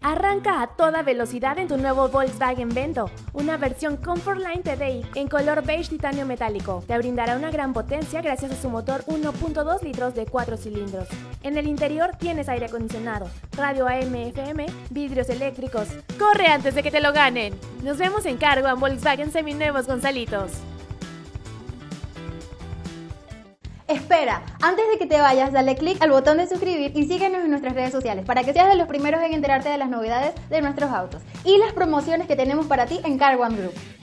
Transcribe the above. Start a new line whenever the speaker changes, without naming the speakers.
Arranca a toda velocidad en tu nuevo Volkswagen Vento, una versión Comfortline TDI en color beige titanio metálico. Te brindará una gran potencia gracias a su motor 1.2 litros de 4 cilindros. En el interior tienes aire acondicionado, radio AM/FM, vidrios eléctricos. ¡Corre antes de que te lo ganen! Nos vemos en Carguan Volkswagen Seminuevos Gonzalitos.
Espera, antes de que te vayas, dale click al botón de suscribir y síguenos en nuestras redes sociales para que seas de los primeros en enterarte de las novedades de nuestros autos y las promociones que tenemos para ti en Carguan Group.